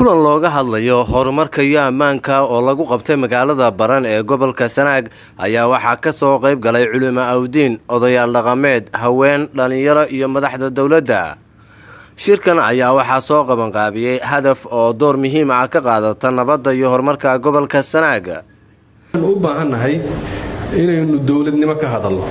kulan looga hadlayo horumarka iyo ammaanka oo lagu qabtay magaalada Baran ee gobolka Sanaag ayaa waxaa ka soo qayb galay culimo awdiin, odayaal dhaqameed, haween, dhalinyaro iyo madaxda dawladda. Shirkan ayaa waxaa soo qaban qaabiyay hadaf oo door muhiim ah ka qaadata nabadda iyo horumarka gobolka Sanaag. u baahanahay inaynu dawladnimo ka hadalno.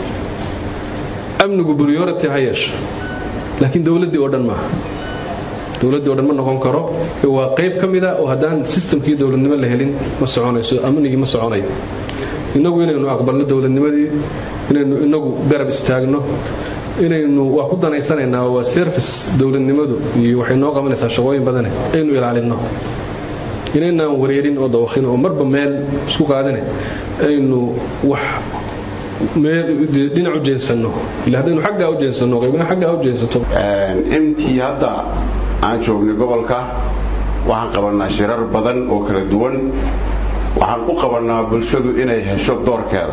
amnigu priority hayeesh laakiin dawladii oo dhan maaha. dawladii oo dhan ma noqon karo waa qayb kamida oo hadaan systemkii dawladnimo la helin ma soconayso amnigi ma soconayo. inagu inaynu aqbalno dawladnimadii inaynu inagu garab istaagno inaynu wax ku danaysanayna waa service dawladnimadu iyo waxay noo qabanaysaa shaqooyin badan aynu ilaalino. inaynan wareerin oo dawaqin oo marba meel isku qaadane aynu wax meel dhinac u jeensano ilaa hadaynu xagga u jeensano qaybna xagga u jeensato. intii hadda aan joognay gobolka waxaan qabanaa shirar badan oo kala duwan. waxaan u qabanaa bulshadu inay hesho doorkeeda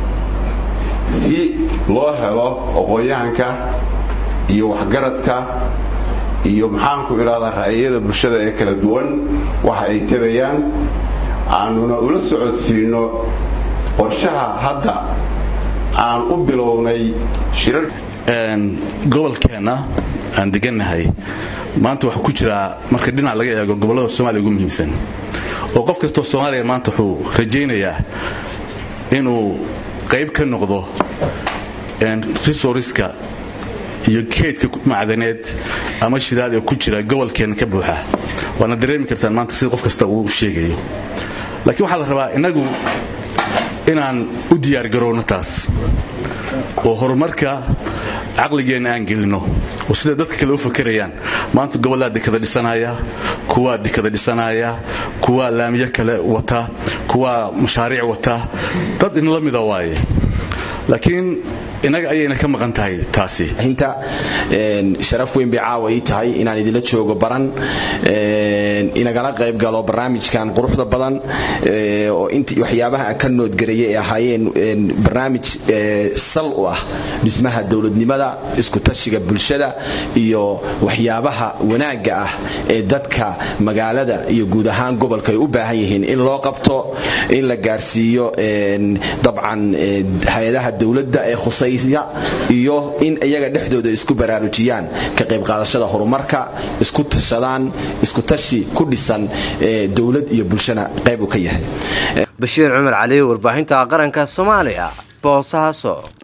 si loo helo aqoonyahanka iyo waxgaradka iyo maxaan ku iraahdaa ra'yada bulshada ee kala duwan waxa ay tabayaan aanuna ula socodsiino qorshaha hadda aan u bilownay shirar gobolkeena aan deganahay maanta waxa ku jira marka dhinac laga eego gobolada Soomaaliya ugu muhiimsan oo qof kasta oo Soomaaliya maanta wuxuu rajaynayaa inuu qayb ka noqdo resource-ka iyo keedka macdaneed ama shidaad ee ku jira gobolkeena ka buuxa waana dareemi kartaan maanta sida qof kasta uu sheegayo. laakiin waxa la rabaa inagu inaan u diyaar garowno taas oo horumarka aqligeena aan gelino oo sida dadka kale u fakarayaan maanta gobolada dekada dhisanaya kuwa dekada dhisanaya kuwa laamiye kale wata kuwa mashaariic wata dad in la mid ah waaye laakiin inaga ayayna ka maqan tahay taasi. inta sharaf weyn bay caaway tahay inaan idila joogo Baran inagala qayb galo barnaamijkan quruxda badan oo intii waxyaabaha ka noodgareeyay ahaayeen barnaamij sal u ah dhismaha dawladnimada isku tashiga bulshada iyo waxyaabaha wanaaga ah ee dadka magaalada iyo guud ahaan gobolka ay u baahan yihiin in loo qabto in la gaarsiiyo dabcan hay'adaha dawladda ee iyo in iyaga dhexdooda isku baraarujiyaan ka qayb qaadashada horumarka isku tashadaan isku tashi ku dhisan dawlad iyo bulshada qayb u ka yahay. Bashiir Umar Ali warbaahinta qaranka Soomaaliya Boosaaso.